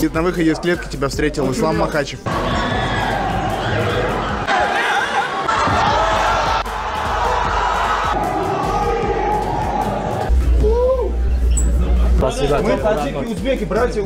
выглядит на выходе из клетки, тебя встретил Ислам Макачев. Спасибо. Мы таджики, узбеки, братья.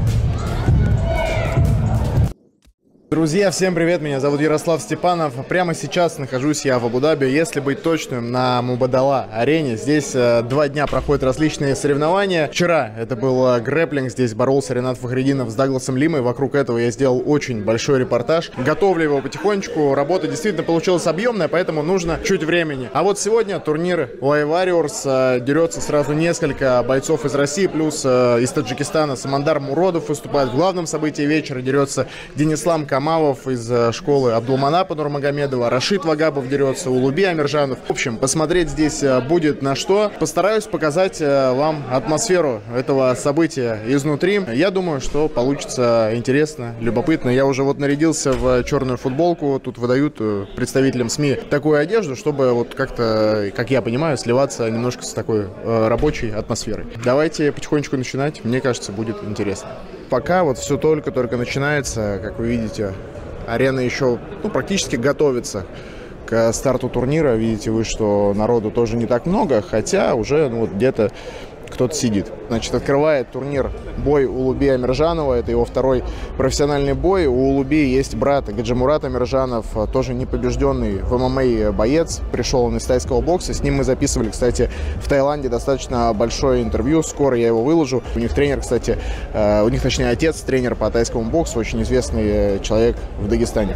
Друзья, всем привет, меня зовут Ярослав Степанов. Прямо сейчас нахожусь я в Абу-Даби, если быть точным, на Мубадала арене. Здесь 2 дня проходят различные соревнования. Вчера это был грэпплинг, здесь боролся Ренат Фахридинов с Дагласом Лимой. Вокруг этого я сделал очень большой репортаж. Готовлю его потихонечку, работа действительно получилась объемная, поэтому нужно чуть времени. А вот сегодня турнир Live Warriors, дерется сразу несколько бойцов из России, плюс из Таджикистана Самандар Муродов выступает. В главном событии вечера дерется Денислам Камалов из школы Абдулманапа Нурмагомедова, Рашид Вагабов дерется, Улуби Амиржанов. В общем, посмотреть здесь будет на что. Постараюсь показать вам атмосферу этого события изнутри. Я думаю, что получится интересно, любопытно. Я уже вот нарядился в черную футболку. Тут выдают представителям СМИ такую одежду, чтобы вот как-то, как я понимаю, сливаться немножко с такой рабочей атмосферой. Давайте потихонечку начинать. Мне кажется, будет интересно. Пока вот все только начинается, как вы видите, арена еще практически готовится к старту турнира. Видите вы, что народу тоже не так много, хотя уже где-то кто-то сидит. Значит, открывает турнир бой Улуби Амиржанова. Это его второй профессиональный бой. У Улуби есть брат Гаджимурат Амиржанов, тоже непобежденный в ММА боец. Пришел он из тайского бокса. С ним мы записывали, кстати, в Таиланде достаточно большое интервью. Скоро я его выложу. У них тренер, кстати, точнее, отец тренер по тайскому боксу, очень известный человек в Дагестане.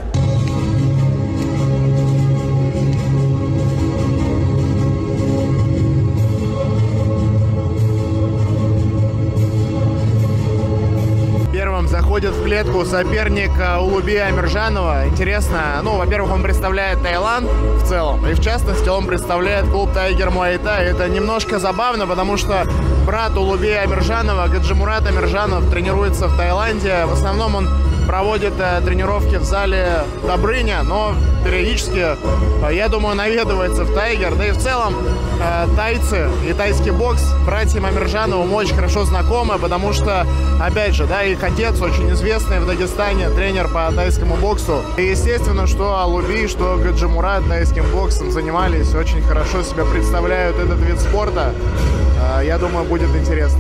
Заходит в клетку соперник Улуби Амиржанова. Интересно, во-первых, он представляет Таиланд в целом, и в частности он представляет клуб Тайгер Муай Тай. Это немножко забавно, потому что брат Улуби Амиржанова, Гаджимурат Амиржанов, тренируется в Таиланде. В основном он проводит тренировки в зале Добрыня, но периодически, я думаю, наведывается в Тайгер. Да и в целом тайцы и тайский бокс братьям Амиржановым очень хорошо знакомы, потому что, опять же, их отец очень известный в Дагестане, тренер по тайскому боксу. И естественно, что Улуби, что Гаджимурат тайским боксом занимались, очень хорошо себя представляют этот вид спорта. Я думаю, будет интересно.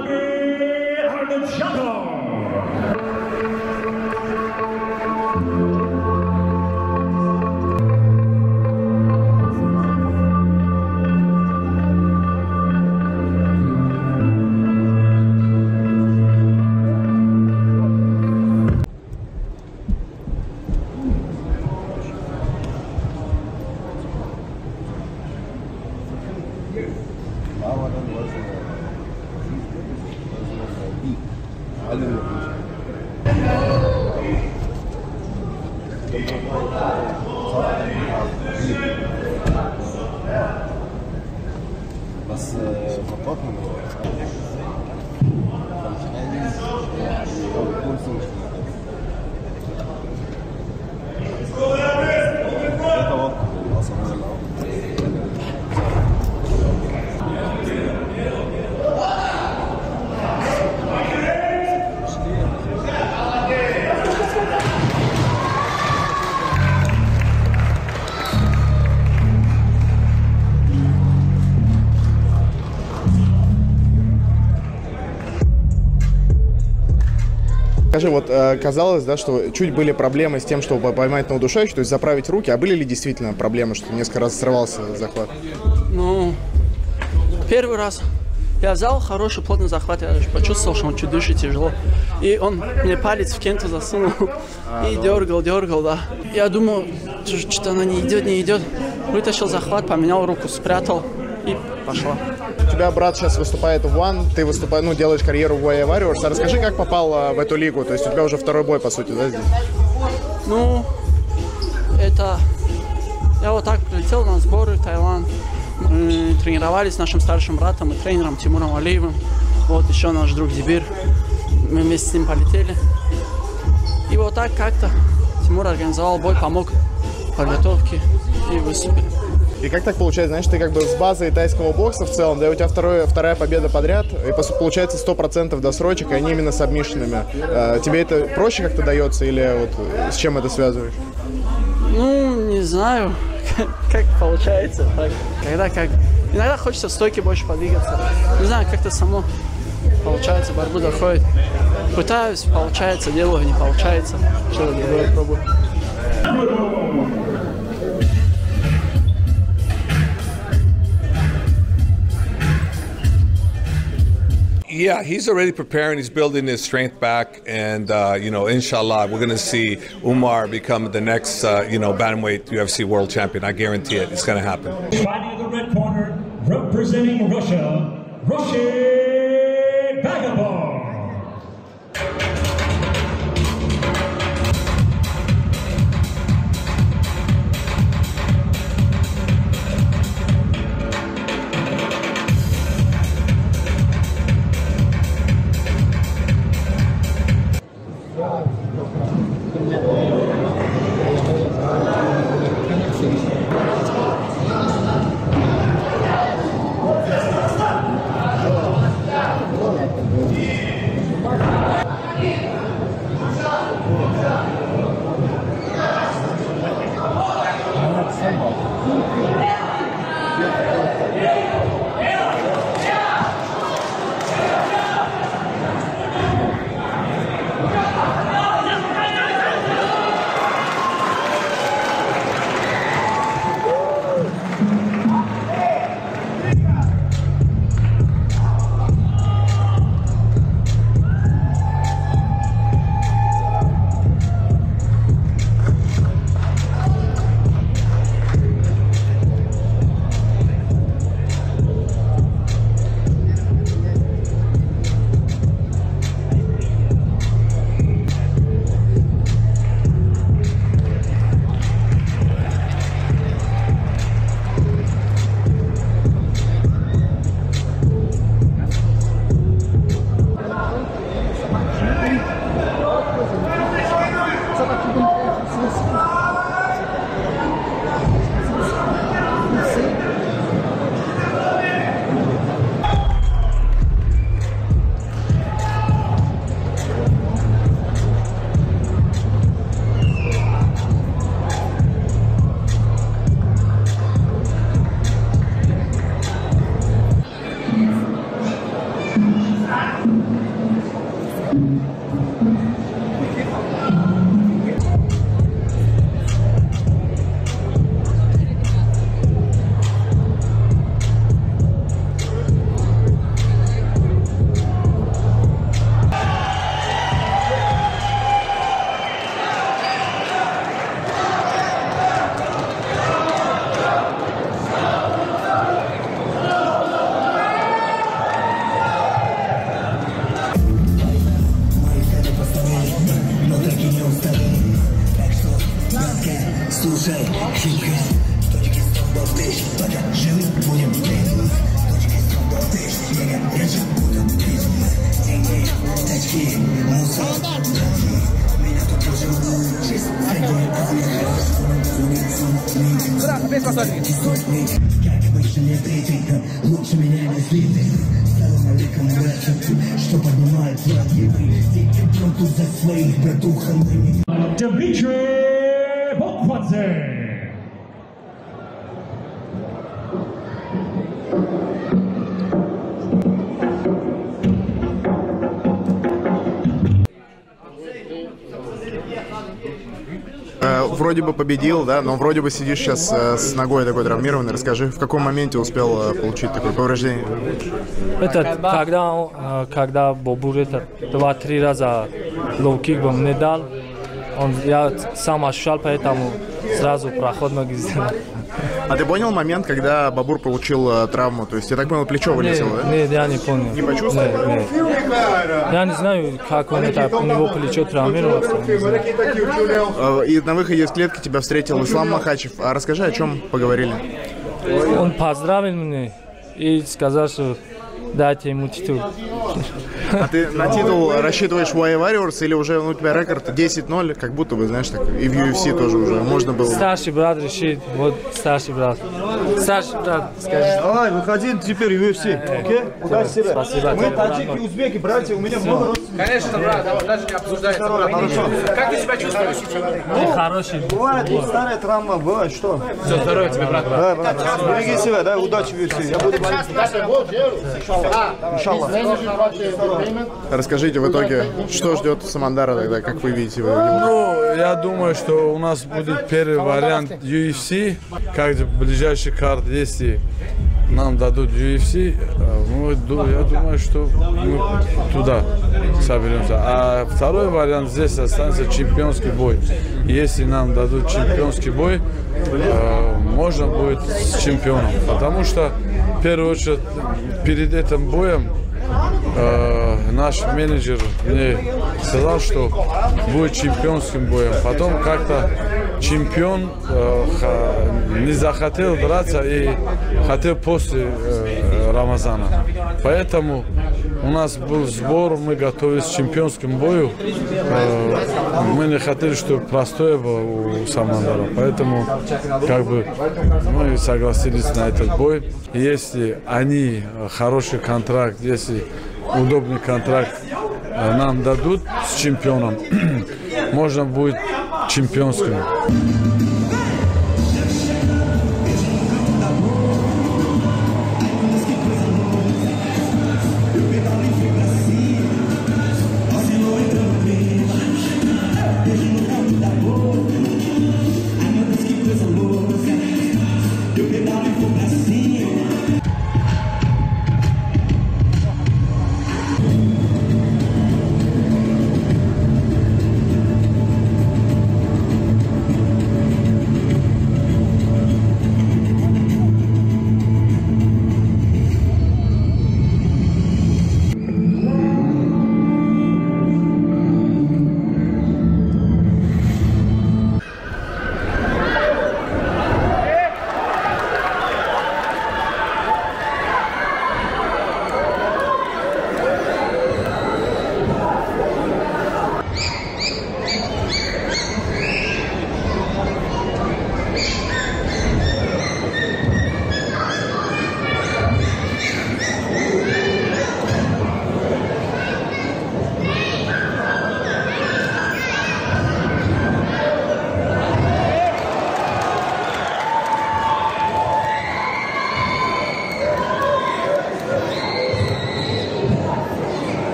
Скажи, вот казалось, что чуть были проблемы с тем, чтобы поймать на удушающий, то есть заправить руки, а были ли действительно проблемы, что несколько раз срывался захват? Первый раз я взял хороший плотный захват, я почувствовал, что он чуть дышит тяжело. И он мне палец в кенту засунул и дергал, да. Я думал, что она не идет. Вытащил захват, поменял руку, спрятал и пошла. У тебя брат сейчас выступает в One, ты делаешь карьеру в Live Warriors. А расскажи, как попал в эту лигу? То есть у тебя уже второй бой, по сути, да, здесь? Я вот так прилетел на сборы в Таиланд. Мы тренировались с нашим старшим братом и тренером Тимуром Алиевым. Вот еще наш друг Зибир. Мы вместе с ним полетели. И вот так как-то Тимур организовал бой, помог в подготовке и выступили. И как так получается, знаешь, ты как бы с базой тайского бокса в целом, да, у тебя вторая победа подряд, и получается 100% досрочек, и они именно с сабмишинами. Тебе это проще как-то дается, или вот с чем это связываешь? Ну, не знаю, как получается. Так. Иногда хочется в стойке больше подвигаться. Не знаю, как-то само получается, борьбу доходит. Пытаюсь, получается, делаю, не получается. Что-то другое пробую. Yeah, he's already preparing. He's building his strength back, and you know, inshallah, we're going to see Umar become the next, you know, bantamweight UFC world champion. I guarantee it. It's going to happen. Fighting in the red corner, representing Russia, Rashid Bagabon. Дмитрий Боквадзе. Вроде бы победил, да, но вроде бы сидишь сейчас с ногой такой травмированной. Расскажи, в каком моменте успел получить такое повреждение? Это когда Бобур 2-3 раза лоу-кик бы мне дал, я сам ощущал, поэтому сразу проход ноги сделал. А ты понял момент, когда Бабур получил травму? То есть, я так понял, плечо вылетело, да? Нет, я не понял. Не почувствовал? Нет. Я не знаю, как он это, у него плечо травмировалось. И на выходе из клетки тебя встретил Ислам Махачев. А расскажи, о чем поговорили? Он поздравил меня и сказал, что дайте ему титул. А ты на титул рассчитываешь в Warriors или уже у тебя рекорд 10-0, как будто бы, знаешь, так и в UFC тоже уже можно было? Старший брат решит, вот старший брат. Старший брат, скажи. Давай, выходи теперь в UFC, окей? Удачи тебе. Спасибо. Мы таджики, узбеки, братья, у меня много родственников. Конечно, брат, даже не обсуждается. Хорошо. Как ты себя чувствуешь? Хороший. Бывает, старая травма, бывает, что? Все, здоровья тебе, брат. Да, брат, береги себя, да, удачи в UFC. Я буду болеть. Иншаллах. Расскажите в итоге, что ждет Самандара тогда, как вы видите его? Ну, я думаю, что у нас будет первый вариант UFC, как ближайший карт, если нам дадут UFC, я думаю, что мы туда соберемся. А второй вариант здесь останется чемпионский бой. Если нам дадут чемпионский бой, можно будет с чемпионом. Потому что, в первую очередь, перед этим боем наш менеджер мне сказал, что будет чемпионским боем. Потом как-то чемпион не захотел драться и хотел после Рамазана. Поэтому у нас был сбор, мы готовились к чемпионскому бою. Мы не хотели, чтобы простое было у Самандара. Поэтому как бы мы согласились на этот бой. И если они хороший контракт, если удобный контракт нам дадут с чемпионом, можно будет чемпионским.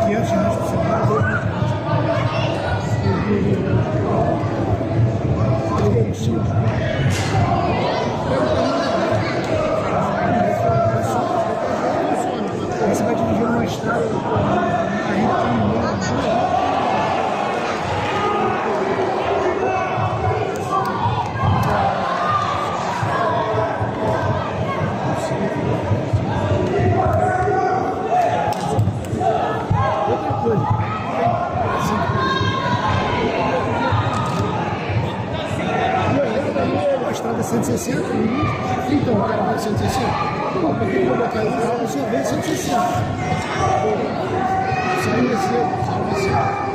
Você vai dirigir uma estrada, a gente tem a estrada 160, então o cara vai 160. Pô, porque quando eu quero falar, você vê 160. Sai mais cedo, sai mais cedo.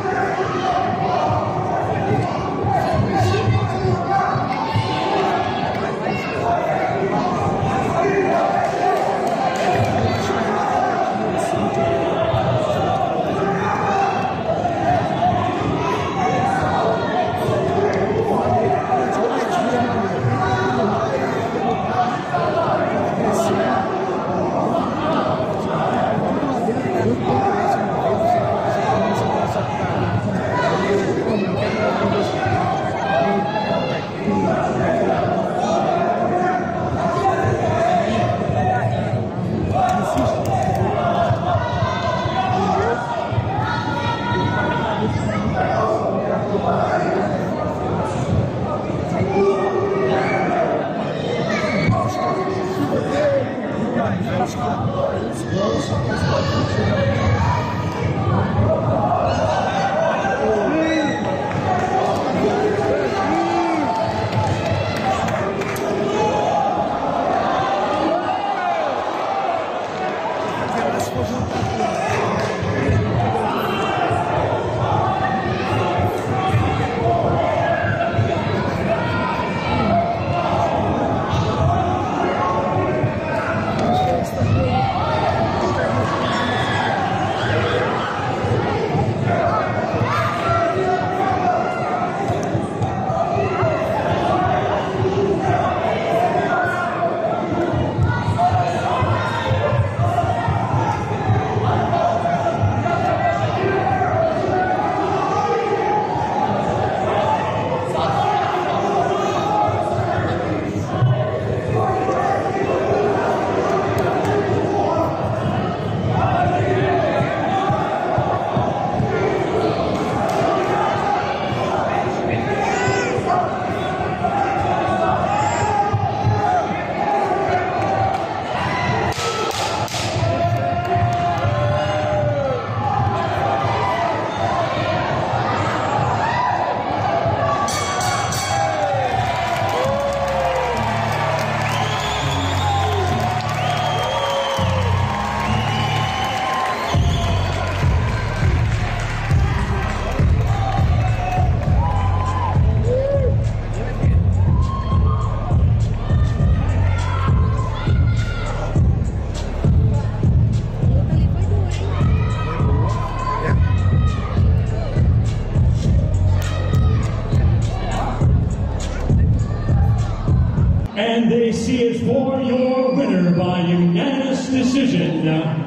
And they see it for your winner by unanimous decision.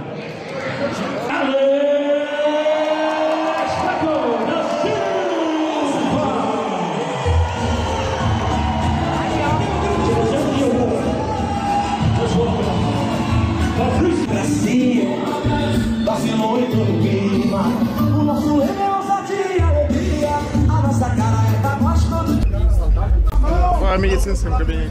Alex Greco da Silva. Let's welcome Fabrício Brasil, vacilou em todo clima. O nosso é ousadia e alegria. A nossa cara é pra nós todos. В медицинском кабинете.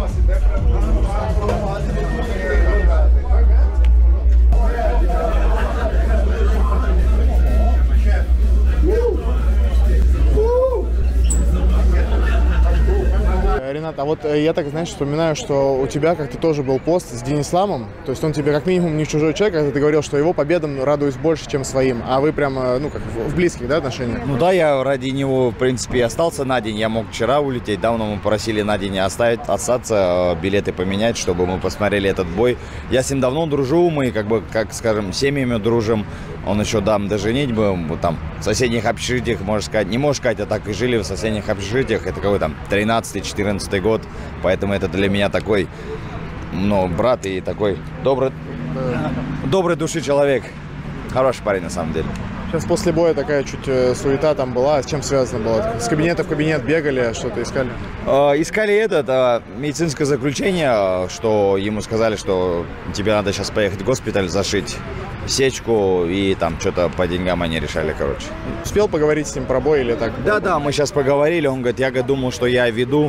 Ренат, а вот я так, знаешь, вспоминаю, что у тебя как-то тоже был пост с Денисламом, то есть он тебе как минимум не чужой человек, когда ты говорил, что его победам радуюсь больше, чем своим, а вы прям, ну, как в близких, да, отношениях? Ну да, я ради него, в принципе, остался на день, я мог вчера улететь, давно мы просили на день остаться, билеты поменять, чтобы мы посмотрели этот бой. Я с ним давно дружу, мы, как бы, как скажем, семьями дружим, он еще, да, до женитьбы, там, в соседних общежитиях, можно сказать, не можно сказать, а так и жили в соседних общежитиях, это какой там 13-14 год, поэтому это для меня такой, ну, брат и такой добрый души человек. Хороший парень на самом деле. Сейчас после боя такая чуть суета там была. С чем связано было? С кабинета в кабинет бегали, что-то искали? Искали медицинское заключение, что ему сказали, что тебе надо сейчас поехать в госпиталь, зашить сечку, и там что-то по деньгам они решали, короче. Успел поговорить с ним про бой или так? Да, мы сейчас поговорили, он говорит, я думал, что я веду.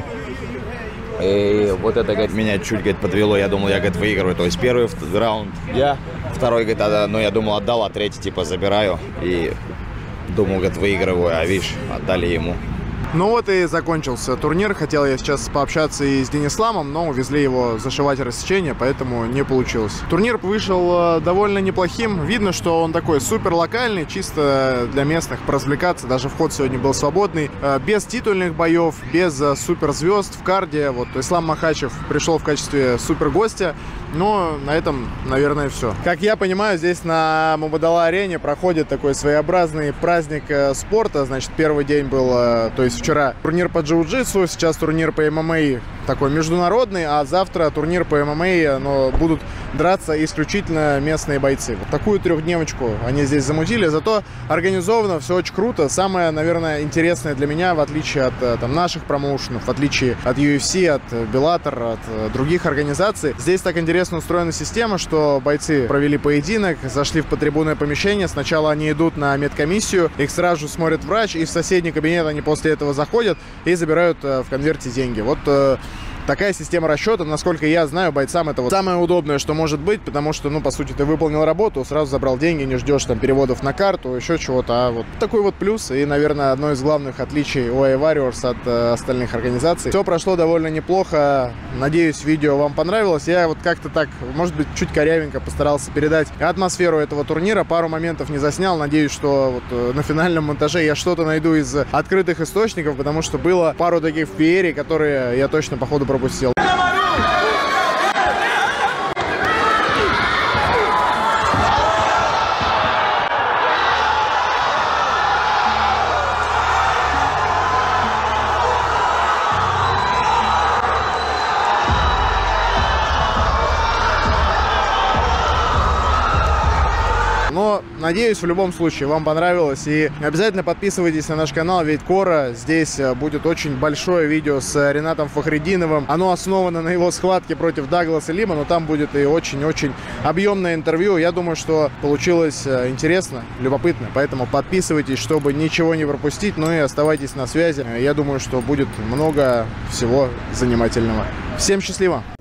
И вот это, говорит, меня чуть, говорит, подвело, я думал, я, говорит, выигрываю. То есть первый раунд я, второй, говорит, я думал, отдал, а третий, типа, забираю. И думал, говорит, выигрываю, а видишь, отдали ему. Ну вот и закончился турнир. Хотел я сейчас пообщаться и с Денисламом, но увезли его зашивать рассечение, поэтому не получилось. Турнир вышел довольно неплохим. Видно, что он такой супер локальный, чисто для местных поразвлекаться. Даже вход сегодня был свободный. Без титульных боев, без суперзвезд в карде. Вот Ислам Махачев пришел в качестве супер гостя. Но на этом, наверное, все. Как я понимаю, здесь на Мубадала-арене проходит такой своеобразный праздник спорта. Значит, первый день был, то есть вчера турнир по джиу-джитсу, сейчас турнир по ММА такой международный, а завтра турнир по ММА, но будут драться исключительно местные бойцы. Вот такую трехдневочку они здесь замутили, зато организовано, все очень круто. Самое, наверное, интересное для меня, в отличие от там, наших промоушенов, в отличие от UFC, от Bellator, от других организаций, здесь так интересно устроена система, что бойцы провели поединок, зашли в потрибунное помещение, сначала они идут на медкомиссию, их сразу смотрит врач, и в соседний кабинет они после этого заходят и забирают в конверте деньги. Вот такая система расчета, насколько я знаю, бойцам это вот самое удобное, что может быть, потому что, ну, по сути, ты выполнил работу, сразу забрал деньги, не ждешь там переводов на карту, еще чего-то, а вот такой вот плюс, и, наверное, одно из главных отличий OA Warriors от остальных организаций. Все прошло довольно неплохо, надеюсь, видео вам понравилось. Я вот как-то так, может быть, чуть корявенько постарался передать атмосферу этого турнира, пару моментов не заснял, надеюсь, что вот на финальном монтаже я что-то найду из открытых источников, потому что было пару таких феерий, которые я точно, походу, пропустил. Но, надеюсь, в любом случае вам понравилось. И обязательно подписывайтесь на наш канал, ведь скоро здесь будет очень большое видео с Ринатом Фахридиновым. Оно основано на его схватке против Дагласа Лима, но там будет и очень-очень объемное интервью. Я думаю, что получилось интересно, любопытно. Поэтому подписывайтесь, чтобы ничего не пропустить. Ну и оставайтесь на связи. Я думаю, что будет много всего занимательного. Всем счастливо!